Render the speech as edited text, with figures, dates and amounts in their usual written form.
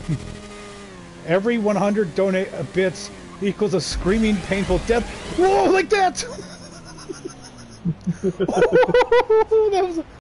Every 100 donate bits equals a screaming, painful death. Whoa, like that! Oh, that was.